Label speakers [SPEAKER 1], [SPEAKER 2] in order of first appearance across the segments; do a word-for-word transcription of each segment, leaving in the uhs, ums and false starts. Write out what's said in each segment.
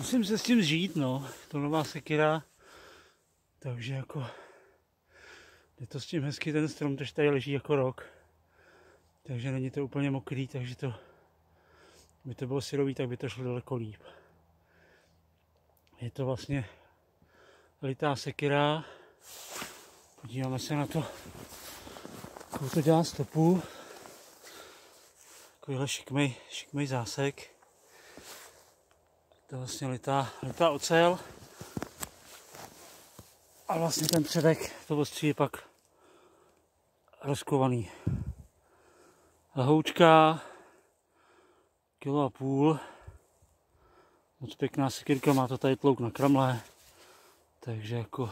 [SPEAKER 1] Musím se s tím zžít, no. To nová sekira. Takže jako... Je to s tím hezky ten strom, tož tady leží jako rok. Takže není to úplně mokrý, takže to... By to bylo syrový, tak by to šlo daleko líp. Je to vlastně litá sekira. Podíváme se na to, jakou to dělá stopu. Takovýhle šikmej, šikmej zásek. To je vlastně litá, litá ocel. A vlastně ten předek, to ostří je pak rozkovaný. Lahoučka, kilo a půl. Moc pěkná sekirka, má to tady tlouk na kramle. Takže jako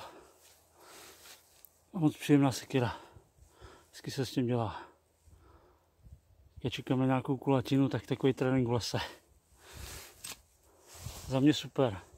[SPEAKER 1] moc příjemná sekira. Hezky se s tím dělá. Já čekám na nějakou kulatinu, tak takový trénink v lese. Za mě super.